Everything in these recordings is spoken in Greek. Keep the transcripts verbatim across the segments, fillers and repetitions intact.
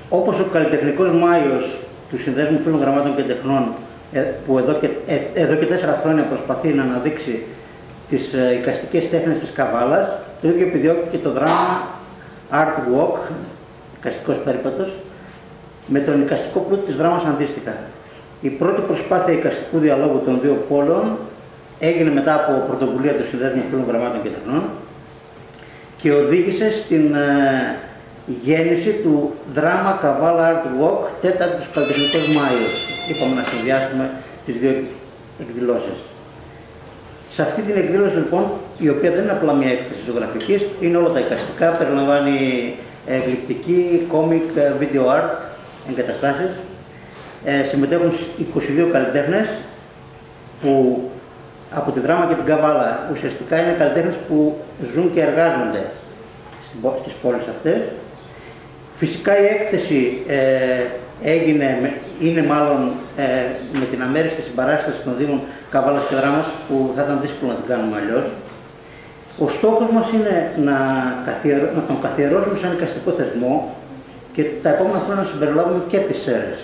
όπως ο καλλιτεχνικός Μάιος του Συνδέσμου Φίλων Γραμμάτων και Τεχνών, που εδώ και, ε, εδώ και τέσσερα χρόνια προσπαθεί να αναδείξει τις ε, εικαστικές τέχνες της Καβάλας, το ίδιο επιδιώκει και το δράμα Art Walk, εικαστικός περίπατος, με τον εικαστικό πλούτο της δράμας αντίστοιχα. Η πρώτη προσπάθεια εικαστικού διαλόγου των δύο πόλεων έγινε μετά από πρωτοβουλία του Συνδέσμου Φίλων Γραμμάτων και Τεχνών και οδήγησε στην ε, γέννηση του δράμα Καβάλα Art Walk, τέταρτος καλλιτεχνικός Μάιος. Είπαμε να συνδυάσουμε τις δύο εκδηλώσεις. Σε αυτή την εκδήλωση λοιπόν, η οποία δεν είναι απλά μια έκθεση ζωγραφικής, είναι όλα τα εικαστικά, περιλαμβάνει ε, γλυπτική, κόμικ, video art, εγκαταστάσεις. Ε, συμμετέχουν είκοσι δύο καλλιτέχνες που από τη δράμα και την Καβάλα ουσιαστικά είναι καλλιτέχνες που ζουν και εργάζονται στις πόλεις αυτές. Φυσικά η έκθεση ε, έγινε, είναι μάλλον ε, με την αμέριστη συμπαράσταση των Δήμων Καβάλας και Δράμας, που θα ήταν δύσκολο να την κάνουμε αλλιώς. Ο στόχος μας είναι να, καθιερω... να τον καθιερώσουμε σαν εικαστικό θεσμό και τα επόμενα χρόνια να συμπεριλάβουμε και τις ΣΕΡΕΣ.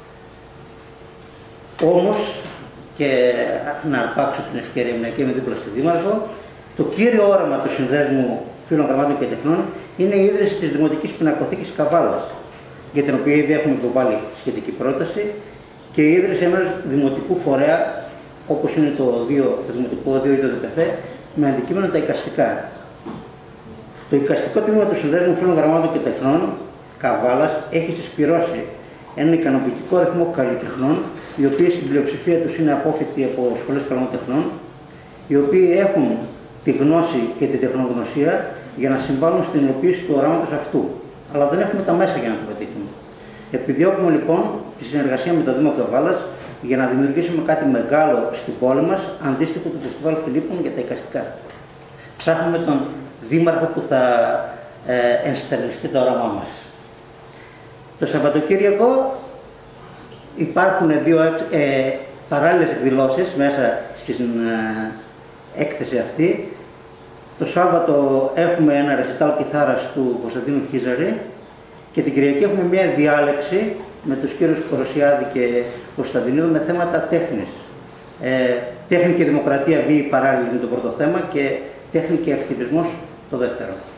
Όμως, και να αρπάξω την ευκαιρία μου και είμαι δίπλα στη Δήμαρχο, το κύριο όραμα του Συνδέσμου Φίλων Γραμμάτων και Τεχνών είναι η ίδρυση της Δημοτικής Πινακοθήκης Καβάλας, για την οποία ήδη έχουμε υποβάλει σχετική πρόταση, και η ίδρυση ενός δημοτικού φορέα, όπως είναι το, δύο, το Δημοτικό Οδείο ή το ΔΠΘ, με αντικείμενο τα εικαστικά. Το εικαστικό τμήμα του Συνδέσμου Φίλων Γραμμάτων και Τεχνών Καβάλας έχει συσπυρώσει έναν ικανοποιητικό αριθμό καλλιτεχνών, οι οποίοι στην πλειοψηφία τους είναι απόφοιτοι από σχολές καλών τεχνών, οι οποίοι έχουν τη γνώση και τη τεχνογνωσία για να συμβάλλουν στην υλοποίηση του οράματος αυτού. Αλλά δεν έχουμε τα μέσα για να το πετύχουμε. Επιδιώκουμε λοιπόν τη συνεργασία με το Δήμο Καβάλας για να δημιουργήσουμε κάτι μεγάλο στην πόλη μας, αντίστοιχο του Φεστιβάλ Φιλίππων για τα εικαστικά. Ψάχνουμε τον δήμαρχο που θα ε, ενστερνιστεί το όραμά μας. Το Σαββατοκύριακο υπάρχουν δύο ε, παράλληλες εκδηλώσεις μέσα στην ε, έκθεση αυτή. Το Σάββατο έχουμε ένα ρεσιτάλ κιθάρας του Κωνσταντίνου Χίζαρη και την Κυριακή έχουμε μια διάλεξη με τους κύριους Κοροσιάδη και Κωνσταντινίδου με θέματα τέχνης. Ε, τέχνη και δημοκρατία βίη παράλληλη είναι το πρώτο θέμα και τέχνη και ακτιβισμός το δεύτερο.